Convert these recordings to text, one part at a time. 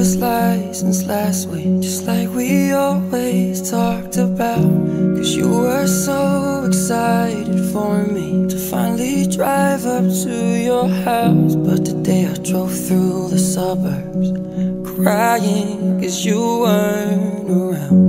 driver's license last week, just like we always talked about. Cause you were so excited for me to finally drive up to your house. But today I drove through the suburbs crying cause you weren't around.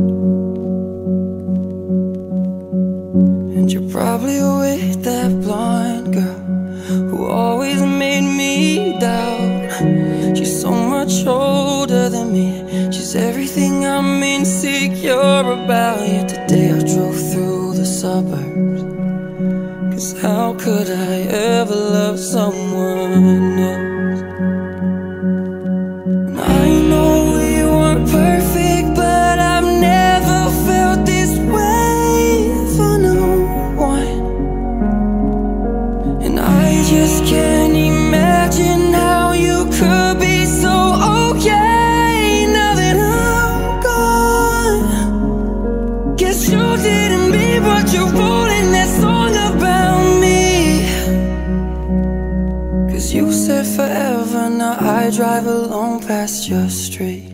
And you're probably with that blonde girl who always made me doubt. She's so much older than me, she's everything I'm insecure about. Yet today I drove through the suburbs, cause how could I ever love someone else? And I know we weren't perfect, but I've never felt this way for no one. And I just can't imagine how you could be so okay now that I'm gone. Guess you didn't mean what you wrote in that song about me. Cause you said forever, now I drive along past your street.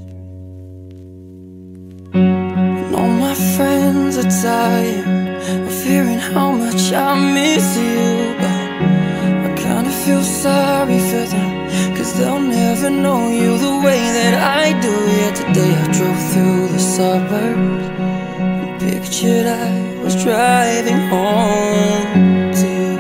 And all my friends are tired of hearing how much I miss you, but I kinda feel sorry for them, cause they'll never know you the way that I do. Yet today I drove through the suburbs and pictured I was driving home to you.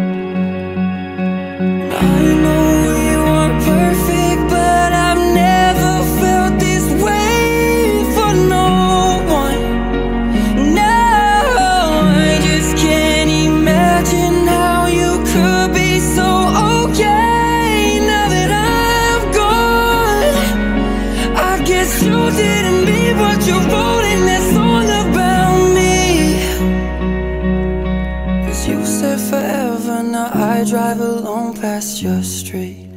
And I know we weren't perfect, but I've never felt this way for no one. No, I just can't imagine how you could be so okay now that I'm gone. I guess you didn't mean what you wrote in that song about me. Cause you said forever, now I drive along past your street.